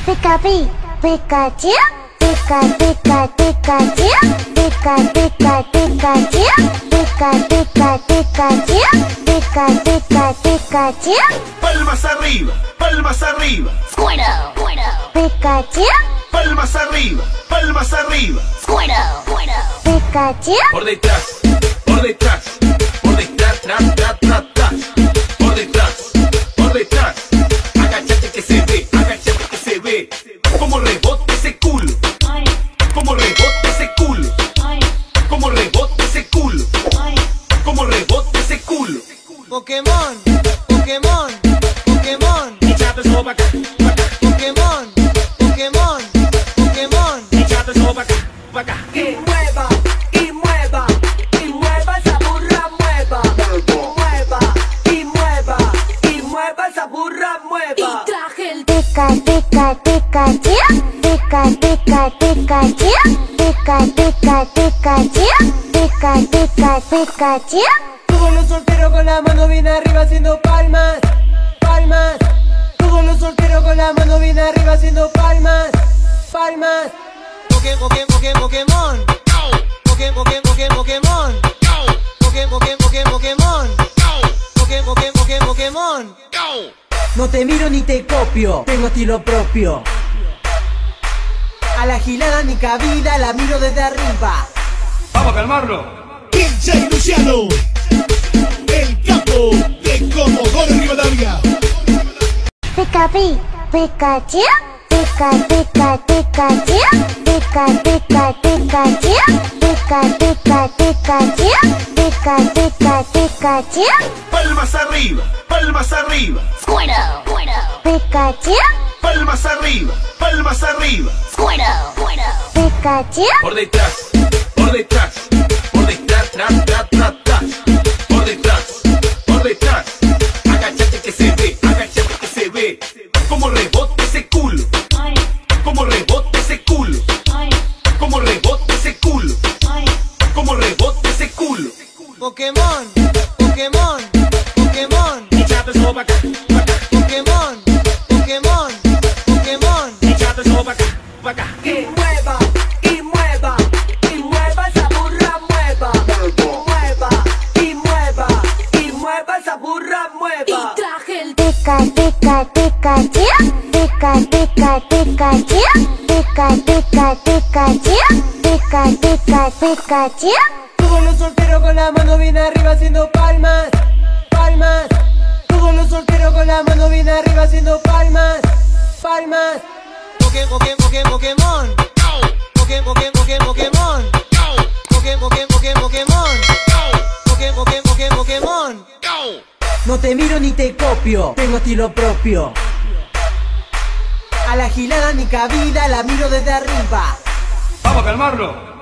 Pikapi, Pikachu, Pika, Pika, Pikachu, Pika, Pika, Pikachu, Pika, Pika, Pikachu, Pika, Pika, Pikachu. Palmas arriba, palmas arriba. Squirtle, Squirtle. Pikachu, Palmas arriba, palmas arriba. Squirtle, Squirtle. Pikachu, Por detrás, por detrás, por detrás, tras, tras, tras, tras. Por detrás, por detrás. Agachate que se ve, agachate que se ve. Como rebota ese culo, como rebota ese culo, como rebota ese culo, como rebota ese culo. Pokémon, Pokémon, Pokémon. Echate eso pa' acá, pa' acá. Pokémon, Pokémon, Pokémon. Echate eso pa' acá, pa' acá. Y mueva, y mueva, y mueva esa burra, mueva. Mueva, y mueva, y mueva esa burra, mueva. Y traje el Pika, Pika, Pikachu, Pika, Pika, Pikachu, Pika, Pika, Pikachu, Pika, Pika, Pikachu. Todos los solteros con la mano bien arriba haciendo palmas, palmas. Todos los solteros con la mano bien arriba haciendo palmas, palmas. Pokémon, Pokémon, Pokémon. Pokémon, Pokémon, Pokémon. Pokémon, Pokémon, Pokémon. Pokémon, Pokémon, Pokémon. No te miro ni te copio, tengo estilo propio. A la gilada ni cabida, la miro desde arriba. Vamos a calmarlo. DJ Luciano, el capo de Comodoro Rivadavia. Pikapi, Pikachu, Pika, Pika, Pikachu, Pika, Pika, Pikachu, Pika, Pika, Pikachu, Pika, Pika, Pikachu. Palmas arriba, palmas arriba. Squirtle, Squirtle. Pikachu, Palmas arriba, palmas arriba. Squirtle, Squirtle. Pikachu, Por detrás, por detrás, por detrás, tras, tras, tras, tras. Por detrás, por detrás. Agachate que se ve, agachate que se ve. Como rebota ese culo, como rebota ese culo, como rebota ese culo, como rebota ese culo. Pokémon, Pokémon, Pokémon. Echate eso pa' acá, pa' acá. Pokémon, Pokémon, Pokémon. Echate eso pa' acá, pa' acá. y mueva, y mueva, y mueva esa burra, mueva. Mueva, y mueva, y mueva esa burra, mueva. Y traje el Pika, Pika, Pikachu, Pika, Pika, Pikachu, Pika, Pika, Pikachu, Pika, Pika, Pikachu. Todos los solteros con la mano bien arriba haciendo palmas, palmas. Todos los solteros con la mano bien arriba haciendo palmas, palmas. Pokémon, Pokémon, Pokémon. Pokémon, Pokémon, Pokémon. Pokémon, Pokémon, Pokémon. Pokémon, Pokémon, Pokémon. No te miro ni te copio, tengo estilo propio. A la gilada ni cabida, la miro desde arriba. Vamos a calmarlo.